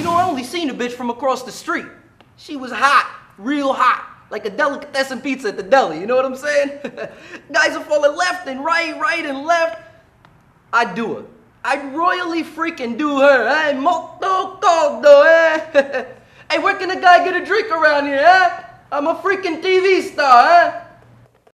You know, I only seen the bitch from across the street. She was hot, real hot, like a delicatessen pizza at the deli, you know what I'm saying? Guys are falling left and right and left. I'd do her. I'd royally freaking do her, eh? Molto caldo, eh? Hey, where can a guy get a drink around here, eh? I'm a freaking TV star, eh?